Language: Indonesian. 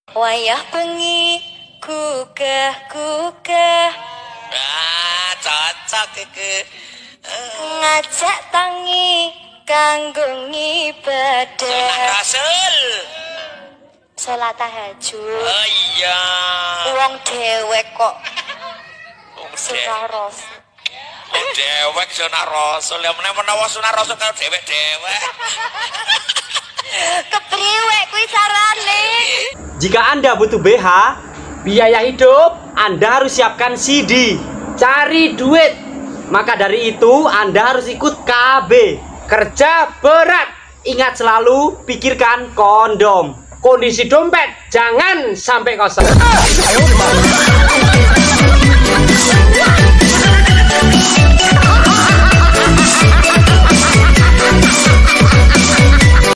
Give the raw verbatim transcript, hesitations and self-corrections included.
Wayah bengi gugah-gugah. Ah, cocok iki. Ngajak tangi kanggo ngibadah. Rasul. Salat tahajud. Oh iya. Wong dewek kok. Wong Sunah Rasul. Wong dewek sunah Rasul. Ya meneh menawa sunah Rasul karo dewek-dewek. Kepriwe kuwi carane? Jika Anda butuh B H, biaya hidup, Anda harus siapkan C D. Cari duit. Maka dari itu Anda harus ikut K B. Kerja berat. Ingat selalu pikirkan kondom. Kondisi dompet jangan sampai kosong.